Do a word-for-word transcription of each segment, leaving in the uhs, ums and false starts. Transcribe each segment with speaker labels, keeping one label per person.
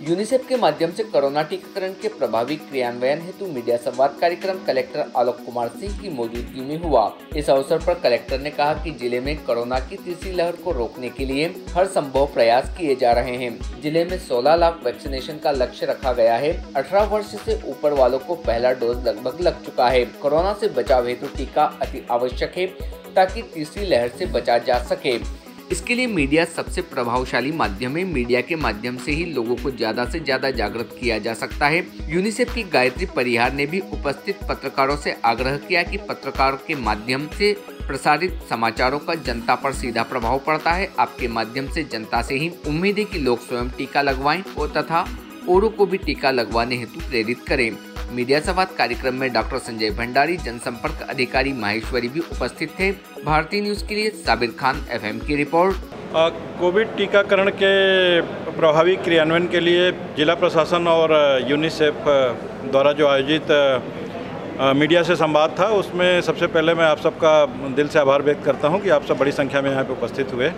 Speaker 1: UNICEF के माध्यम से कोरोना टीकाकरण के प्रभावी क्रियान्वयन हेतु मीडिया संवाद कार्यक्रम कलेक्टर आलोक कुमार सिंह की मौजूदगी में हुआ। इस अवसर पर कलेक्टर ने कहा कि जिले में कोरोना की तीसरी लहर को रोकने के लिए हर संभव प्रयास किए जा रहे हैं। जिले में सोलह लाख वैक्सीनेशन का लक्ष्य रखा गया है। अठारह वर्ष से ऊपर वालों को पहला डोज लगभग लग चुका है। कोरोना से बचाव हेतु टीका अति आवश्यक है ताकि तीसरी लहर से बचा जा सके। इसके लिए मीडिया सबसे प्रभावशाली माध्यम है। मीडिया के माध्यम से ही लोगों को ज्यादा से ज्यादा जागृत किया जा सकता है। यूनिसेफ की गायत्री परिहार ने भी उपस्थित पत्रकारों से आग्रह किया कि पत्रकारों के माध्यम से प्रसारित समाचारों का जनता पर सीधा प्रभाव पड़ता है। आपके माध्यम से जनता से ही उम्मीद है कि लोग स्वयं टीका लगवाएं और तथा औरों को भी टीका लगवाने हेतु प्रेरित करें। मीडिया संवाद कार्यक्रम में डॉक्टर संजय भंडारी, जनसंपर्क अधिकारी माहेश्वरी भी उपस्थित थे। भारतीय न्यूज के लिए साबिर खान, एफएम की रिपोर्ट।
Speaker 2: कोविड टीकाकरण के प्रभावी क्रियान्वयन के लिए जिला प्रशासन और यूनिसेफ द्वारा जो आयोजित मीडिया से संवाद था, उसमें सबसे पहले मैं आप सबका दिल से आभार व्यक्त करता हूं कि आप सब बड़ी संख्या में यहाँ पे उपस्थित हुए।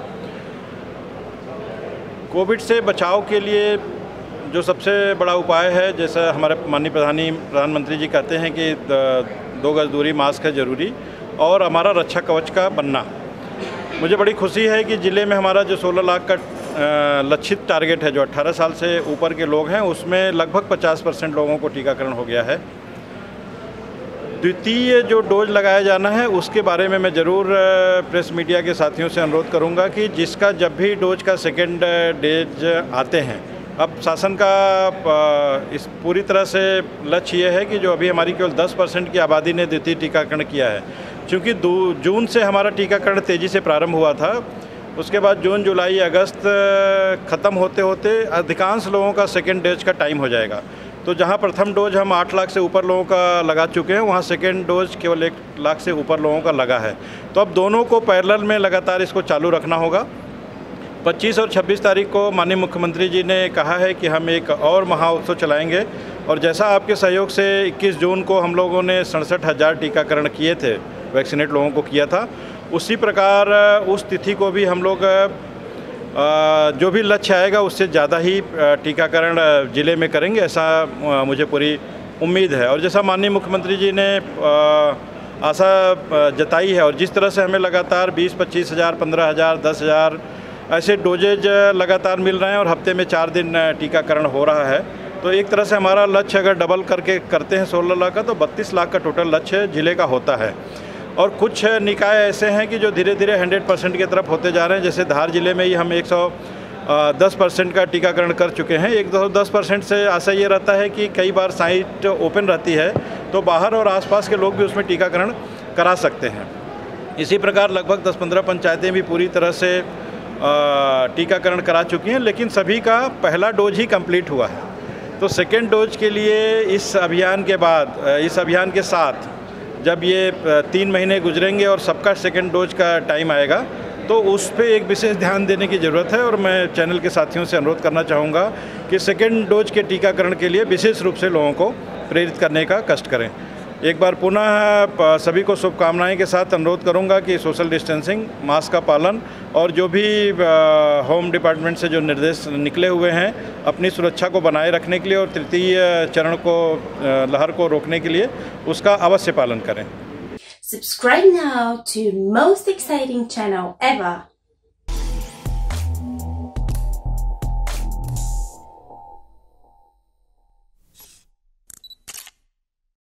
Speaker 2: कोविड से बचाव के लिए जो सबसे बड़ा उपाय है, जैसा हमारे माननीय प्रधानी प्रधानमंत्री जी कहते हैं कि दो गज दूरी, मास्क है ज़रूरी, और हमारा रक्षा कवच का बनना। मुझे बड़ी खुशी है कि ज़िले में हमारा जो सोलह लाख का लक्षित टारगेट है, जो अठारह साल से ऊपर के लोग हैं, उसमें लगभग पचास परसेंट लोगों को टीकाकरण हो गया है। द्वितीय जो डोज लगाया जाना है, उसके बारे में मैं ज़रूर प्रेस मीडिया के साथियों से अनुरोध करूंगा कि जिसका जब भी डोज का सेकेंड डोज आते हैं, अब शासन का इस पूरी तरह से लक्ष्य ये है कि जो अभी हमारी केवल दस परसेंट की आबादी ने द्वितीय टीकाकरण किया है, क्योंकि दो जून से हमारा टीकाकरण तेज़ी से प्रारंभ हुआ था। उसके बाद जून, जुलाई, अगस्त ख़त्म होते होते अधिकांश लोगों का सेकेंड डोज का टाइम हो जाएगा। तो जहां प्रथम डोज हम आठ लाख से ऊपर लोगों का लगा चुके हैं, वहां सेकेंड डोज केवल एक लाख से ऊपर लोगों का लगा है। तो अब दोनों को पैरेलल में लगातार इसको चालू रखना होगा। पच्चीस और छब्बीस तारीख को माननीय मुख्यमंत्री जी ने कहा है कि हम एक और महाउत्सव चलाएंगे, और जैसा आपके सहयोग से इक्कीस जून को हम लोगों ने सड़सठ हज़ार टीकाकरण किए थे, वैक्सीनेट लोगों को किया था, उसी प्रकार उस तिथि को भी हम लोग जो भी लक्ष्य आएगा उससे ज़्यादा ही टीकाकरण ज़िले में करेंगे, ऐसा मुझे पूरी उम्मीद है। और जैसा माननीय मुख्यमंत्री जी ने आशा जताई है, और जिस तरह से हमें लगातार बीस पच्चीस हज़ार, पंद्रह हज़ार, दस हज़ार ऐसे डोजेज लगातार मिल रहे हैं, और हफ्ते में चार दिन टीकाकरण हो रहा है, तो एक तरह से हमारा लक्ष्य अगर डबल करके करते हैं सोलह लाख का, तो बत्तीस लाख का टोटल लक्ष्य जिले का होता है। और कुछ निकाय ऐसे हैं कि जो धीरे धीरे हंड्रेड परसेंट की तरफ होते जा रहे हैं। जैसे धार जिले में ही हम एक सौ दस परसेंट का टीकाकरण कर चुके हैं। एक सौ दस परसेंट से आशा ये रहता है कि कई बार साइट ओपन रहती है, तो बाहर और आसपास के लोग भी उसमें टीकाकरण करा सकते हैं। इसी प्रकार लगभग दस पंद्रह पंचायतें भी पूरी तरह से टीकाकरण करा चुकी हैं, लेकिन सभी का पहला डोज ही कंप्लीट हुआ है। तो सेकेंड डोज के लिए इस अभियान के बाद, इस अभियान के साथ जब ये तीन महीने गुजरेंगे और सबका सेकेंड डोज का टाइम आएगा, तो उस पर एक विशेष ध्यान देने की ज़रूरत है। और मैं चैनल के साथियों से अनुरोध करना चाहूँगा कि सेकेंड डोज के टीकाकरण के लिए विशेष रूप से लोगों को प्रेरित करने का कष्ट करें। एक बार पुनः सभी को शुभकामनाएं के साथ अनुरोध करूंगा कि सोशल डिस्टेंसिंग, मास्क का पालन, और जो भी होम डिपार्टमेंट से जो निर्देश निकले हुए हैं अपनी सुरक्षा को बनाए रखने के लिए और तृतीय चरण को, लहर को रोकने के लिए, उसका अवश्य पालन करें।
Speaker 3: Subscribe now to most exciting channel ever.